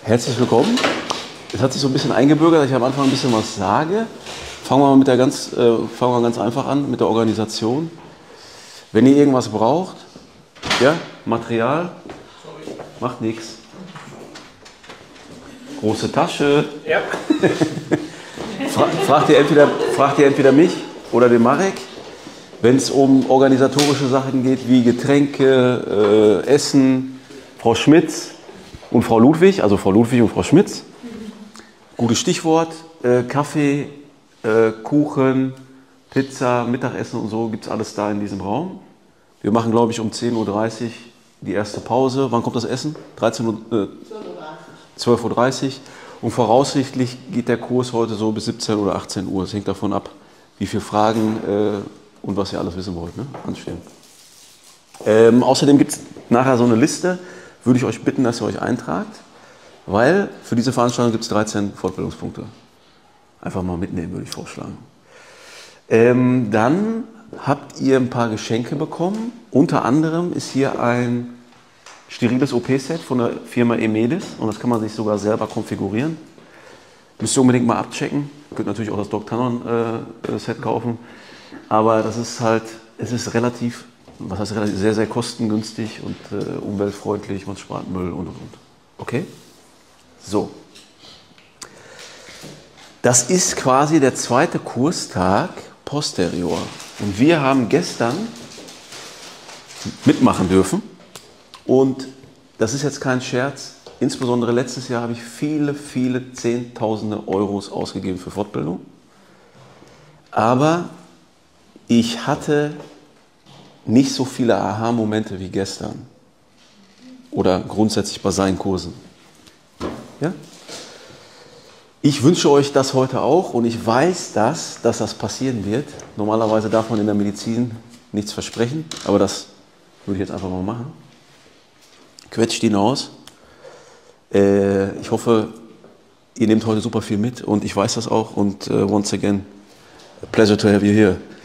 Herzlich willkommen. Es hat sich so ein bisschen eingebürgert, dass ich am Anfang ein bisschen was sage. Fangen wir mal ganz einfach an mit der Organisation. Wenn ihr irgendwas braucht, ja, Material, macht nichts. Große Tasche. Ja. Fragt ihr entweder mich oder den Marek. Wenn es um organisatorische Sachen geht, wie Getränke, Essen, Frau Schmitz und Frau Ludwig, also Frau Ludwig und Frau Schmitz. Gutes Stichwort, Kaffee, Kuchen, Pizza, Mittagessen und so, gibt es alles da in diesem Raum. Wir machen, glaube ich, um 10:30 Uhr die erste Pause. Wann kommt das Essen? 12:30 Uhr. Und voraussichtlich geht der Kurs heute so bis 17 oder 18 Uhr. Es hängt davon ab, wie viele Fragen und was ihr alles wissen wollt, ne, anstehen. Außerdem gibt es nachher so eine Liste. Würde ich euch bitten, dass ihr euch eintragt, weil für diese Veranstaltung gibt es 13 Fortbildungspunkte. Einfach mal mitnehmen, würde ich vorschlagen. Dann habt ihr ein paar Geschenke bekommen. Unter anderem ist hier ein steriles OP-Set von der Firma Emedis und das kann man sich sogar selber konfigurieren. Müsst ihr unbedingt mal abchecken. Ihr könnt natürlich auch das Doc Tannen Set kaufen, aber das ist halt, es ist relativ, was heißt relativ, sehr, sehr kostengünstig und umweltfreundlich, man spart Müll und. Okay? So. Das ist quasi der zweite Kurstag posterior und wir haben gestern mitmachen dürfen. Und das ist jetzt kein Scherz, insbesondere letztes Jahr habe ich viele, viele Zehntausende Euros ausgegeben für Fortbildung. Aber ich hatte nicht so viele Aha-Momente wie gestern oder grundsätzlich bei seinen Kursen. Ja? Ich wünsche euch das heute auch und ich weiß, dass das passieren wird. Normalerweise darf man in der Medizin nichts versprechen, aber das würde ich jetzt einfach mal machen. Quetscht ihn aus. Ich hoffe, ihr nehmt heute super viel mit und ich weiß das auch und once again, a pleasure to have you here.